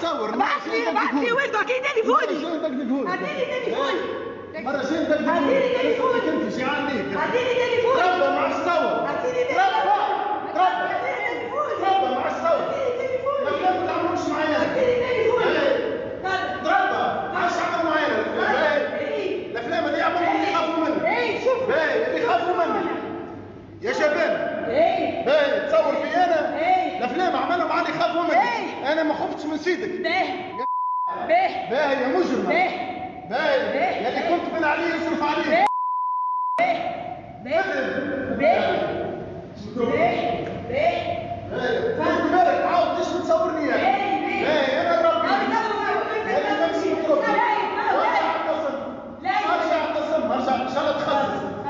تصور. بعث لي ولده اكيد تليفوني. هديني تليفوني. مرة شين تليفوني. هديني تليفوني. كنت شي عليك. هديني تليفوني. ربا مع الصور. هديني تليفوني. ربا مع الصور. الافلام ما تعملوش معايا. هديني تليفوني. ربا ما عادش تعملوا معايا. الافلام اللي يعملوا يخافوا منك. شوف. اللي يخافوا منك. يا شباب. تصور في انا. الافلام عملوا معايا يخافوا منك. انا ما خفتش من سيدك. باهي يا مجرم. باهي يلي كنت من عليه يصرف عليه.